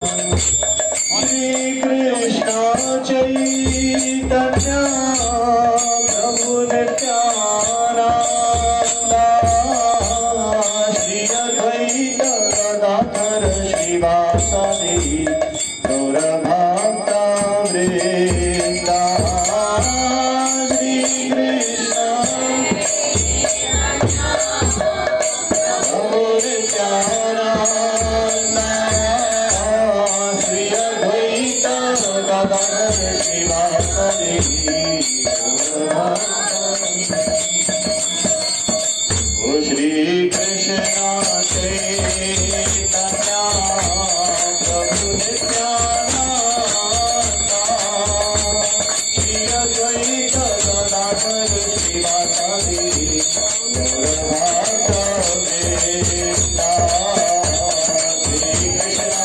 श्री कृष्ण चैतन्य प्रभु नित्यानंद श्री अद्वैत गदाधर श्रीवासादि गौर भक्ता वृंदा श्री कृष्ण प्रभु नित्यानंद श्री अद्वैत गदाधर श्रीवासादि श्री कृष्ण चैतन्य प्रभु नित्यानंद श्री अद्वैत गदाधर श्रीवासादि गौर भक्ता वृंदा श्री कृष्ण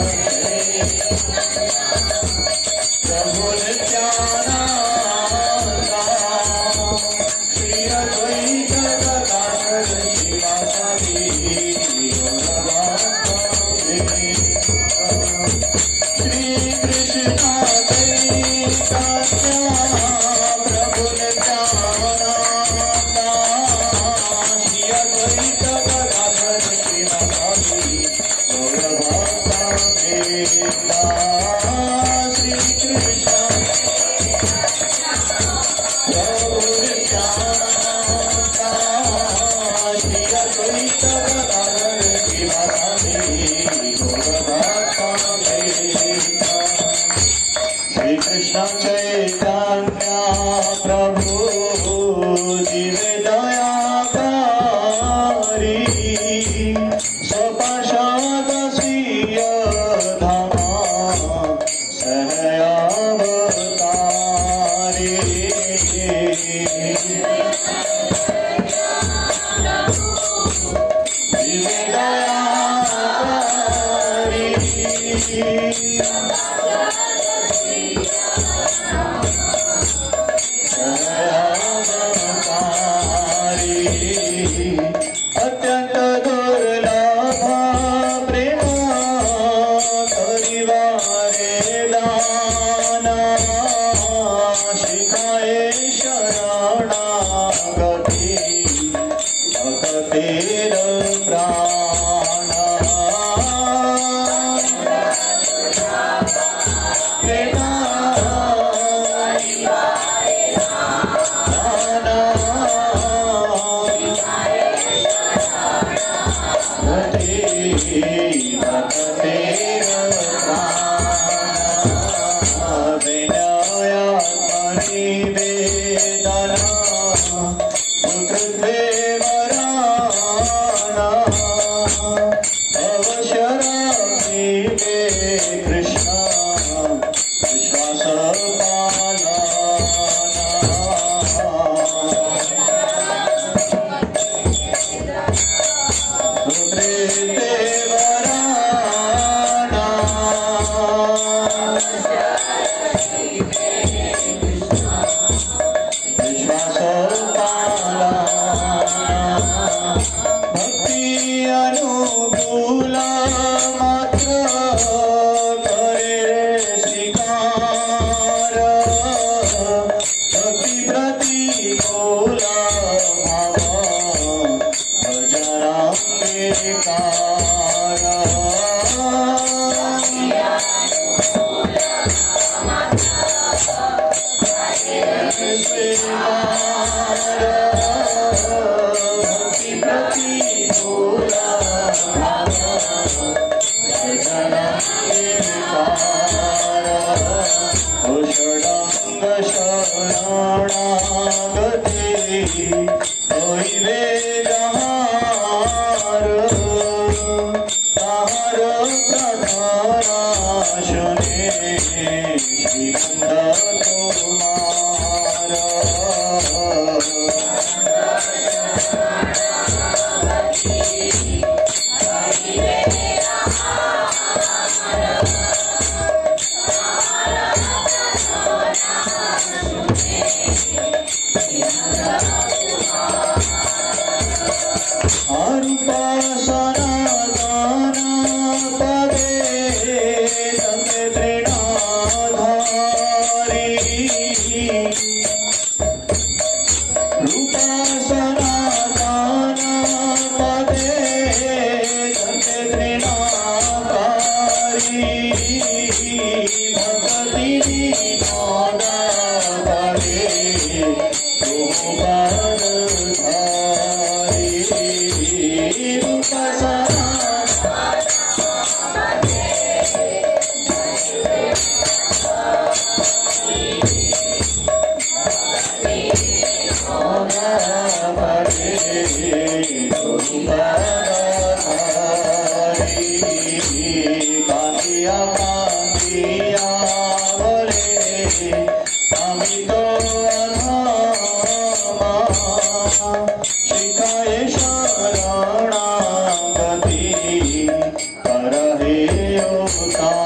प्रभु नित्यानंद श्री अद्वैत गदाधर श्रीवासादि गौर भक्ता वृंदा श्री कृष्ण चैतन्य प्रभु नित्यानंद श्री अद्वैत गदाधर श्रीवासादि गौर भक्ता वृंदा श्री कृष्ण प्रभु नित्यानंद श्री अद्वैत गदाधर श्रीवासादि गौर भक्ता वृंदा श्री कृष्ण चैतन्य प्रभु दिव्य दयाकारी स्वपार्षद स्वीय धाम सहयावतारी दिव्य दयाकारी अत्यंत दुर्लभ प्रेम करिवारे दाना शिखाए शरणागति भक्तेर प्राण कृष्ण विश्वास पालना भक्ति अनुकूल मात्र करे स्वीकार भक्ति प्रतिकूल भाव भजनांगीकार भक्ति प्रतिकूल भाव भजनांगीकार षडांग शरणागति होइबे जहार ताहार प्रार्थना सुने श्रीनंद कुमार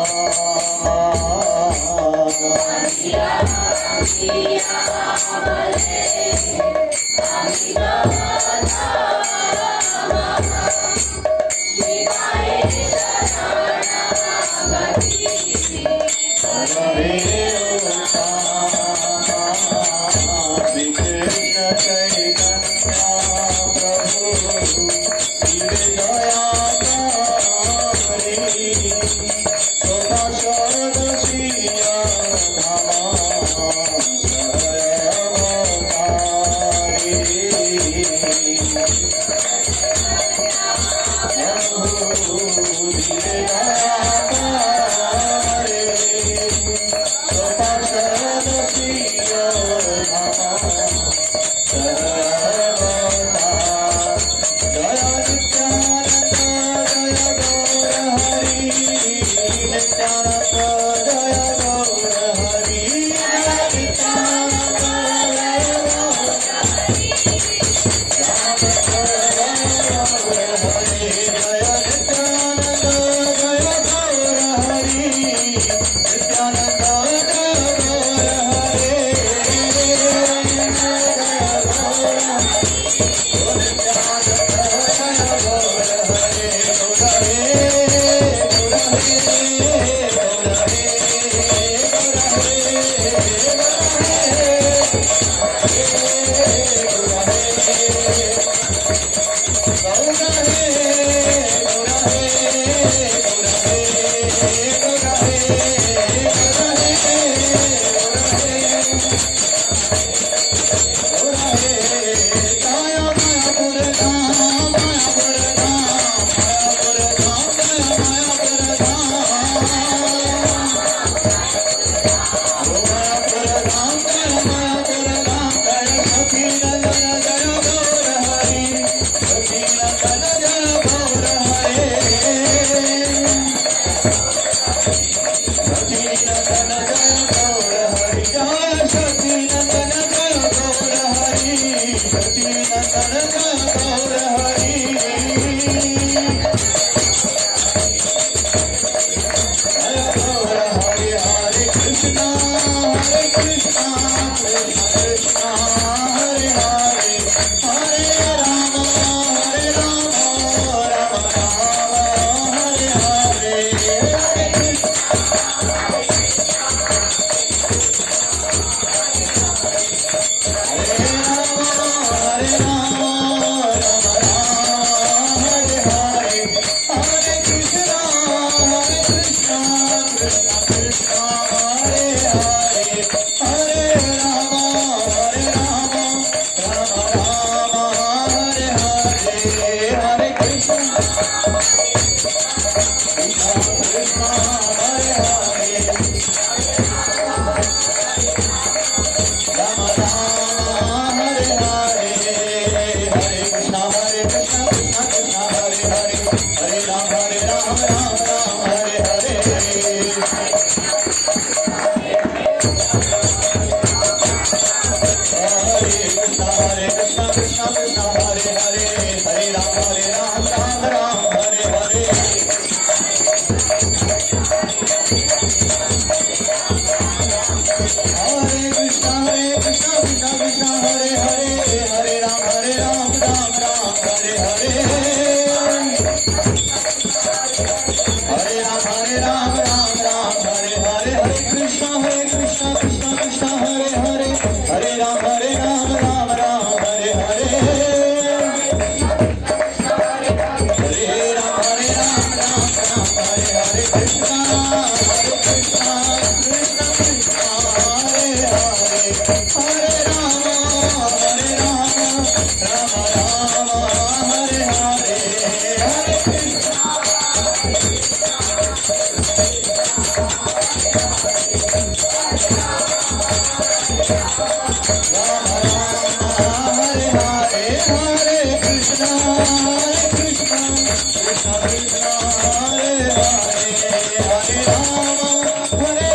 Hare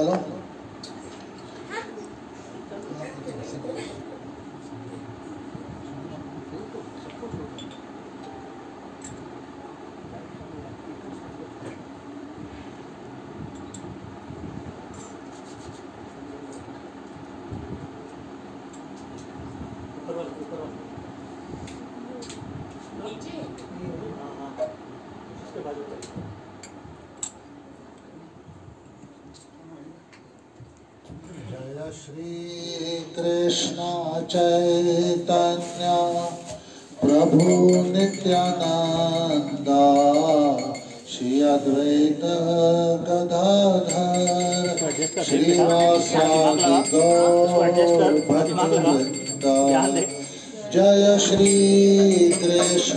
हेलो जय श्री कृष्ण चैतन्य प्रभु नित्यानंद श्री अद्वैत गदाधर श्रीवासादि गौर भक्तवृंद जय श्री कृष्ण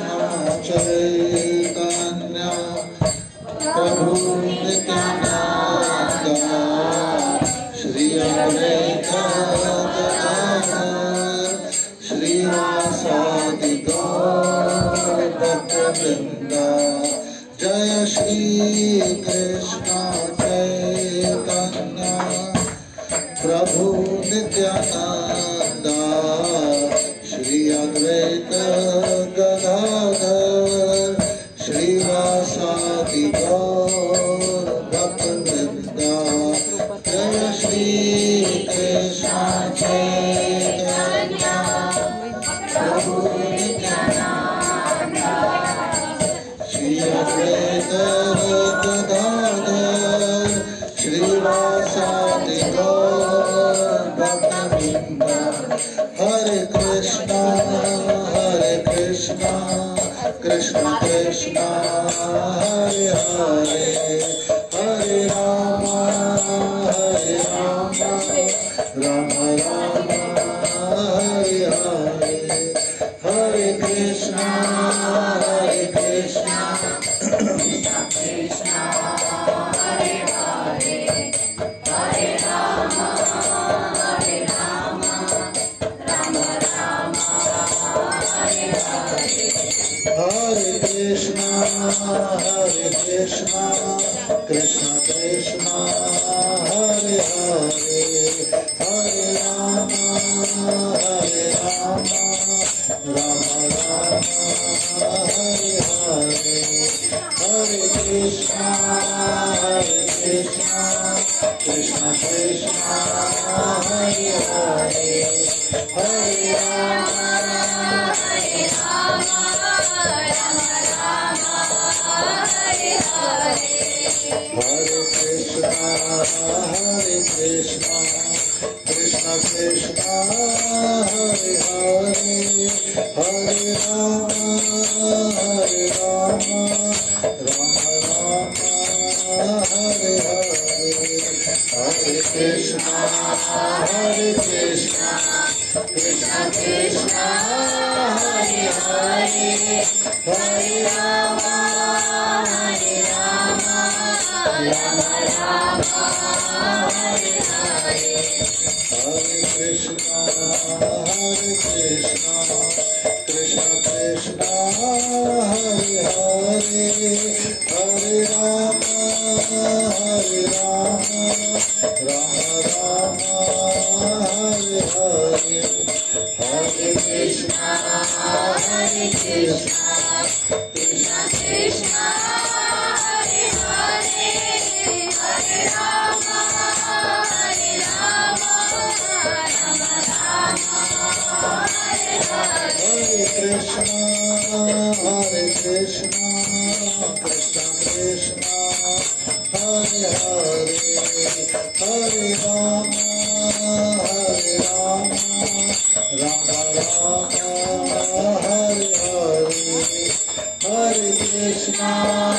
चैतन्य प्रभु नित्यानंद श्री अद्वैत गदाधर श्रीवासादि गौर भक्तवृंद जय श्री कृष्ण चैतन्य प्रभु नित्यानंद श्री अद्वैत गदाधर श्रीवासादि गौर भक्तवृंद जय श्री कृष्ण चैतन्य प्रभु नित्यानंद श्री अद्वैत गदाधर श्रीवासादि गौर भक्तवृंद हरे कृष्णा कृष्ण कृष्ण हरे हरे हरे राम राम राम हरे हरे हरे कृष्णा कृष्ण कृष्ण हरे हरे हरे राम राम राम हरे हरे हरे कृष्णा कृष्ण कृष्ण हरे हरे हरे राम राम राम हरे हरे हरे कृष्णा कृष्ण कृष्ण हरे हरे हरे राम हरे Krishna Krishna Krishna Hare Hare Hare Ram Ram Ram Hare Hare Hare Krishna Krishna Krishna Hare Hare Hare Ram Ram Hare Hare Hare Krishna Krishna Krishna Hare Hare Hare Ram Ram Ram Hare Hare Hare Krishna Krishna Krishna Hare Hare Hare Ram Ram Hare Hare Hare Krishna Krishna Krishna Hare Hare Hare Ram Ram Ram Hare Hare Hare Krishna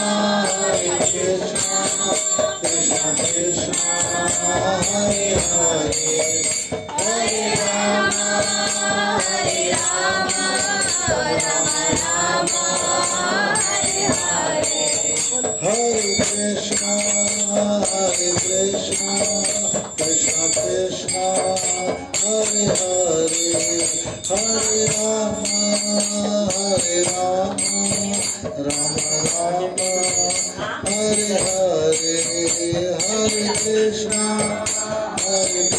Krishna Krishna Hare Hare Hare Ram Ram Ram Hare Hare Hare Krishna Krishna Krishna Hare Hare Hare Ram Ram Ram Hare Hare Hare Krishna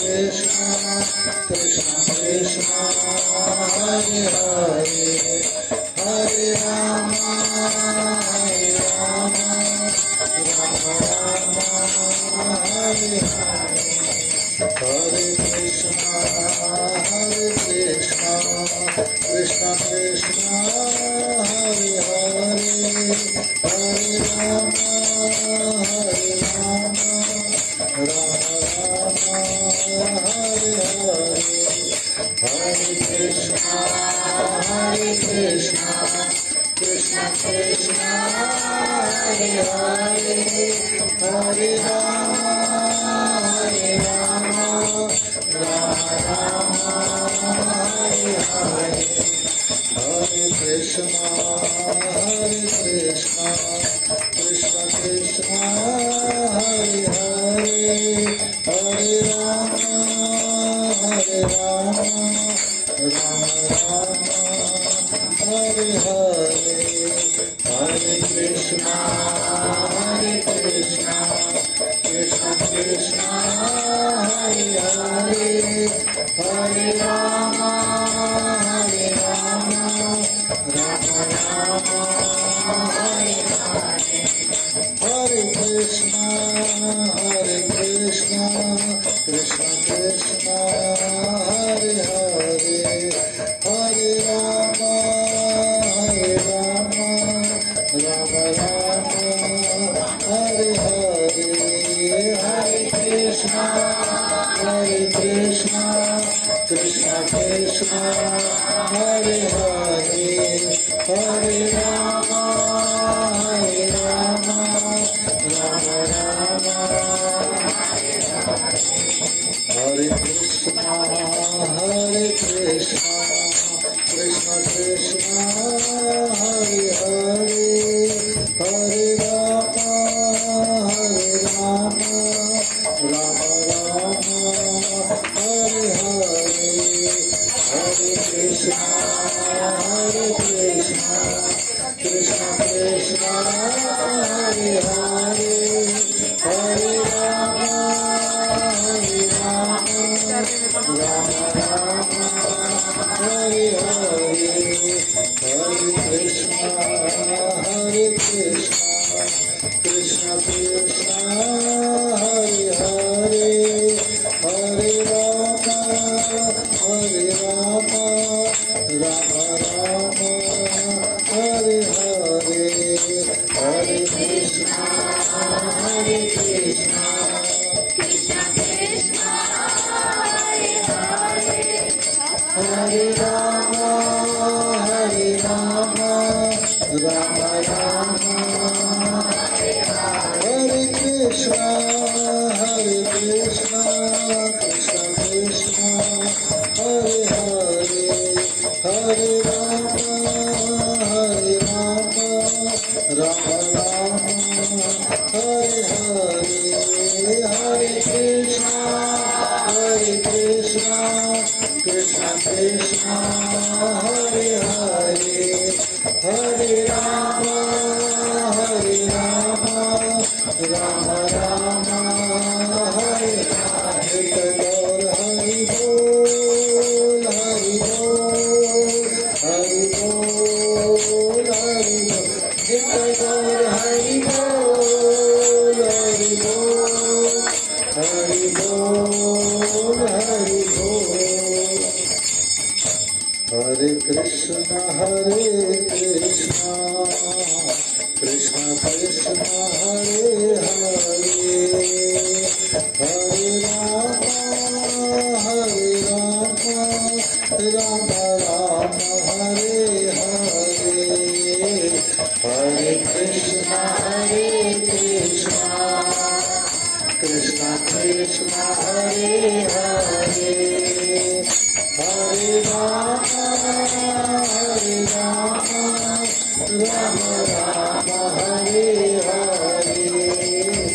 Krishna Krishna Hare Hare Hare Rama Hare Rama Rama Rama Hare Hare Hare Krishna Krishna Krishna Hare Hare Hare Rama Rama Rama Hare Hare Hare Krishna Krishna Krishna Hare Hare Hare Rama Rama Rama Hare Hare Hare Krishna Krishna Krishna Hare Hare Hare Rama Rama Rama Hare Hare Hare Krishna Krishna Krishna Hare Hare Hare Rama Rama Rama Hare Hare Hare Krishna Krishna Krishna Hare Hare Hare Rama Rama Rama Hare Hare Hare Krishna Krishna Krishna Hare Hare Hare Rama Rama Rama Hare Krishna Krishna Krishna Hare Hare Hare Rama Rama Rama Hare Hare Hare Krishna Krishna Krishna Hare Hare Hare Rama Rama Rama Hare Hare Hare Krishna Krishna Krishna Hare Hare Hare Rama Rama Rama Hare Hare Hare Krishna Krishna Krishna Hare Hare Hare Rama Rama Rama Hare Krishna Krishna Krishna Hare Hare Hare Rama Rama Rama Hare Hare Hare Krishna Krishna Krishna Hare Hare Hare Rama Rama Rama Hare Hare Gaur Hari Bol Hari Bol Hari Bol Hari Bol Gaur Hari Bol Hari Bol Hari Bol Hari Bol Hare Krishna Krishna Krishna Hare Hare Hare Rama Rama Rama Hare Hare Hare Krishna Krishna Krishna Hare Hare Hare Rama Rama Rama Hare Hare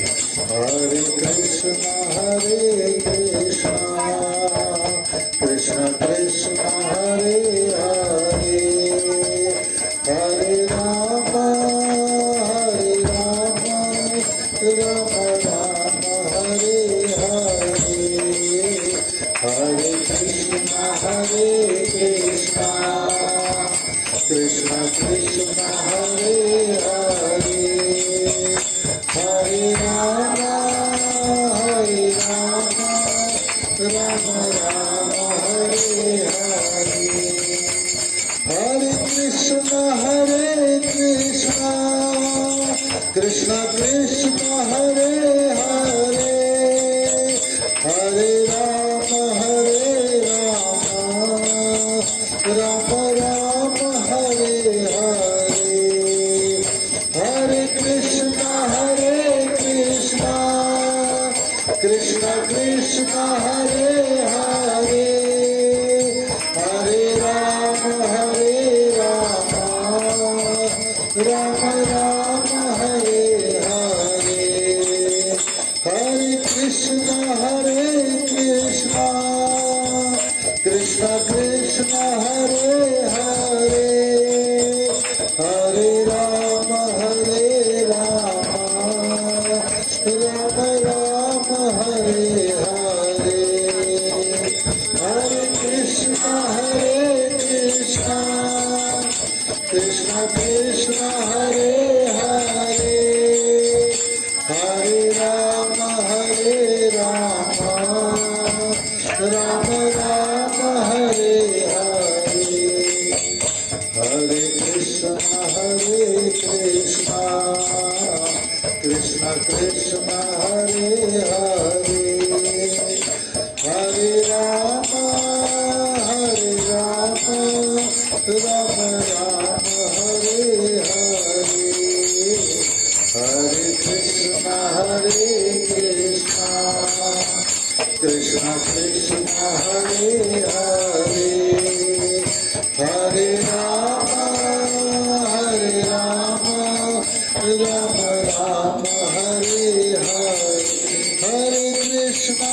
Krishna हरे कृष्ण कृष्ण कृष्ण हरे हरे हरे राम राम राम हरे हरे हरे कृष्ण कृष्ण कृष्ण हरे हरे हरे राम राम राम हरे हरे हरे कृष्ण कृष्ण कृष्ण हरे हरे हरे राम राम राम हरे हरे हरे कृष्ण कृष्ण कृष्ण हरे हरे हरे राम राम राम हरे हरे हरे कृष्ण कृष्ण कृष्ण हरे हरे हरे राम राम राम हरे हरे हरे कृष्ण कृष्ण कृष्ण हरे हरे हरे राम राम राम हरे हरे हरे कृष्ण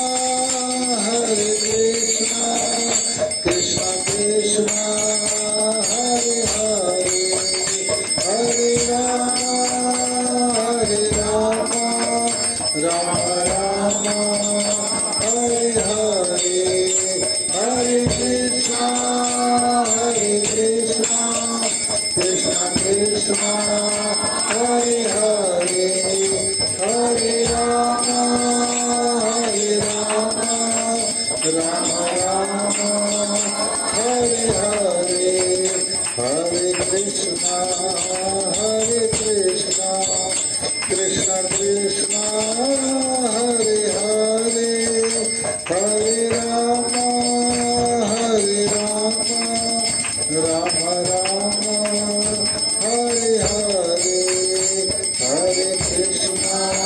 कृष्ण कृष्ण हरे हरे हरे राम राम राम हरे हरे हरे कृष्ण कृष्ण कृष्ण हरे हरे हरे राम राम राम हरे हरे हरे कृष्ण कृष्ण कृष्ण हरे हरे हरे राम राम राम हरे हरे हरे कृष्ण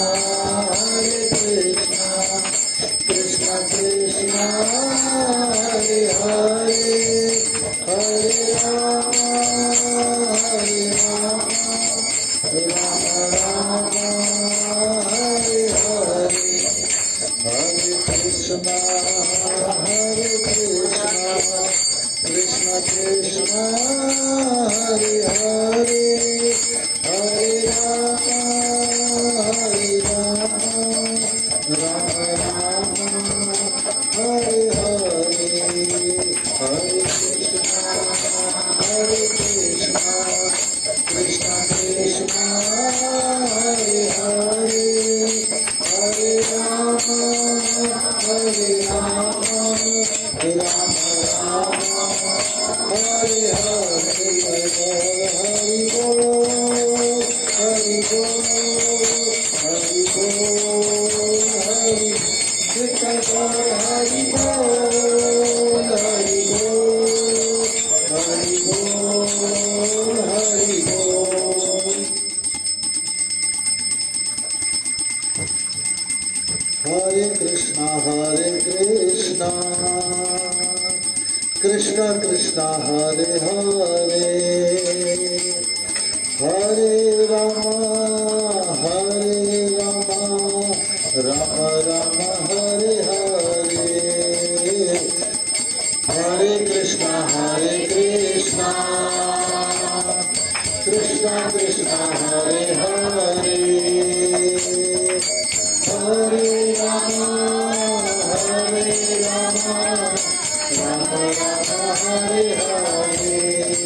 कृष्ण कृष्ण हरे हरे हरे राम राम हरे हरे हरे कृष्ण कृष्ण कृष्ण हरे हरे हरे राम राम राम हरे हरे हरे कृष्ण कृष्ण कृष्ण हरे हरे हरे राम राम राम हरे हरे हरि बोल हरि बोल हरि बोल हरि हरि बोल हरि बोल हरि बोल हरि बोल हरे कृष्णा कृष्ण कृष्ण हरे हरे हरे राम राम राम हरे हरे हरे कृष्ण कृष्ण कृष्ण हरे हरे हरे राम राम राम हरे हरे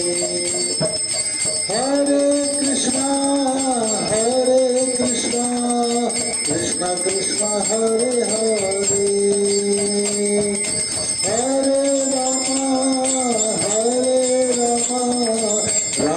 हरे कृष्ण कृष्ण कृष्ण हरे हरे हरे राम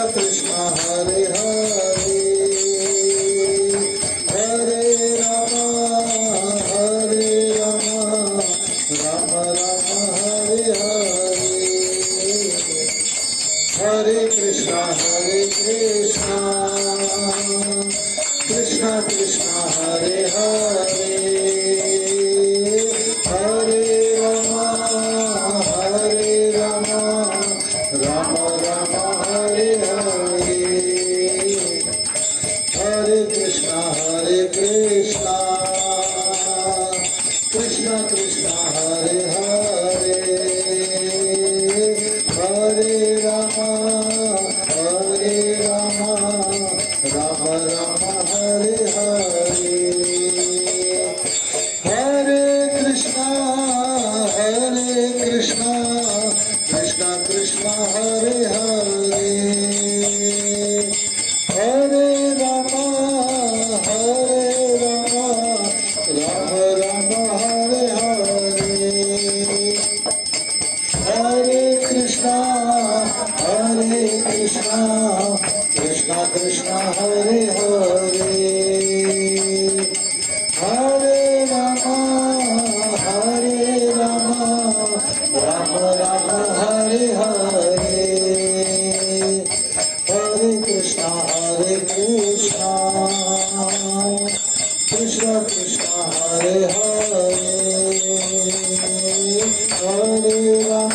कृष्णा हरे हरे हरे राम राम राम हरे हरे हरे कृष्णा कृष्णा कृष्णा हरे हरे हरे राम राम राम हरे हरे हरे कृष्णा कृष्णा कृष्णा हरे हरे हरे राम राम राम हरे हरे हरे कृष्णा कृष्णा कृष्णा हरे हरे हरे राम राम राम हरे हरे हरे कृष्णा कृष्णा कृष्णा हरे हरे हरे राम राम राम हरे हरे हरे कृष्णा कृष्णा कृष्णा हरे हरे हरे राम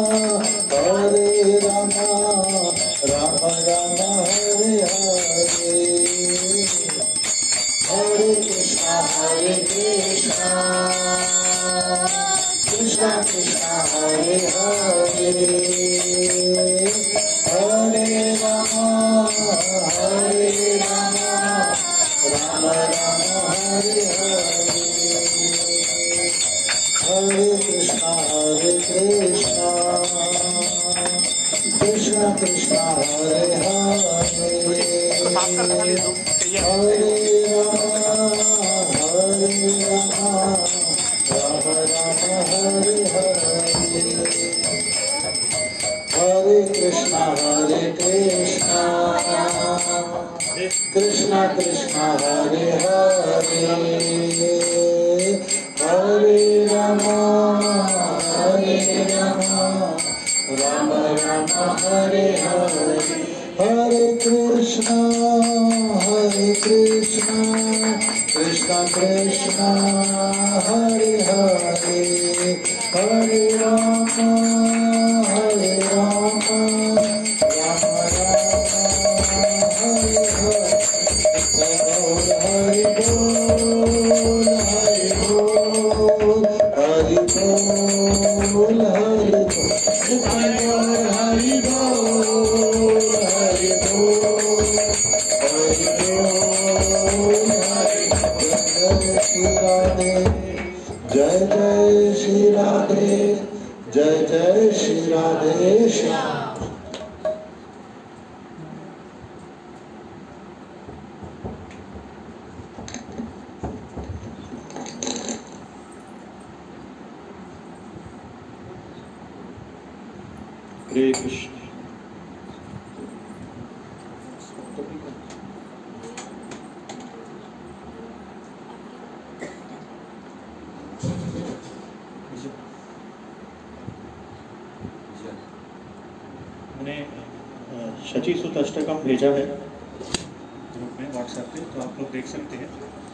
राम राम हरे हरे हरे कृष्णा कृष्णा कृष्णा हरे हरे हरे राम राम राम हरे हरे हरे कृष्णा कृष्णा कृष्णा हरे हरे हरे राम राम हरे हरे हरे कृष्णा कृष्णा कृष्णा हरे हरे हरे राम राम राम हरे हरे हरे कृष्णा कृष्णा कृष्णा हरे हरे हरे राम राम राम हरे हरे हरि बोल हरि बोल हरि बोल हरि बोल हरि बोल हरि बोल हरि बोल हरि जय श्री राधे जय श्री राधे श्याम। हरे कृष्ण। मैंने शची सुत अष्टकम भेजा है ग्रुप में व्हाट्सएप पे, तो आप लोग देख सकते हैं।